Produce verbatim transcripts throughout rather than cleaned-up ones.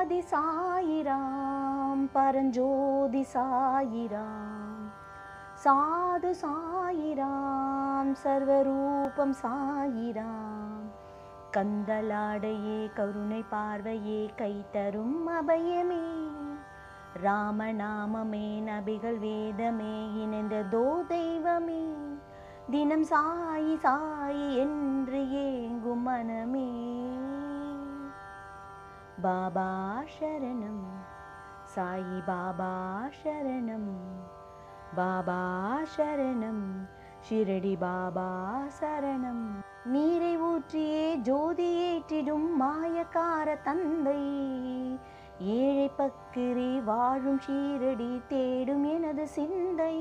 ஆதி சாயிராம் பரஞ்சோதி சாயிராம் சாது சாயிராம் சர்வரூபம் சாயிராம் கந்தலாடையே கருணை பார்வையே கை தரும் அபயமே ராமநாமமே நபிகள் வேதமே இணைந்ததோ தெய்வமே தினம் சாயி சாயி என்று ஏங்கும் மனமே பாபா சரணம் சாயி பாபா சரணம் பாபா சரணம் ஷிரடி பாபா சரணம் நீரை ஊற்றியே ஜோதி ஏற்றிடும் மாயக்கார தந்தை ஏழை பக்கிரி வாழும் ஷீரடி தேடும் எனது சிந்தை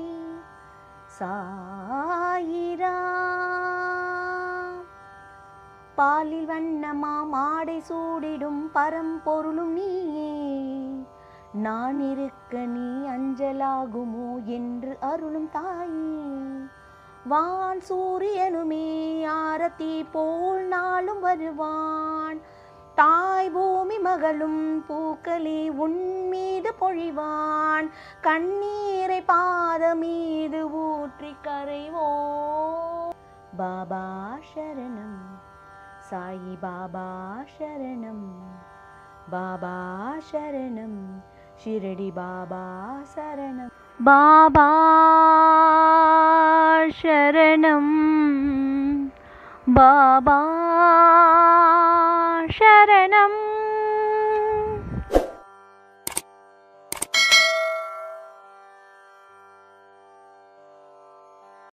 சாயிராம் பாலில் வண்ணமாம் ஆடை சூடிடும் பரம்பொருளும் நீயே நான் இருக்க நீ அஞ்சலாகுமோ என்று அருளும் தாயே வான் சூரியனுமே ஆரத்தி போல் நாளும் வருவான் தாய் பூமி மகளும் பூக்களே உன் மீது பொழிவான் கண்ணீரை பாத மீது ஊற்றி கரைவோ பாபா சரணம் சாயி பாபா சரணம் பாபா சரணம் ஷிரடி பாபா சரணம் பாபா சரணம் பாபா சரணம்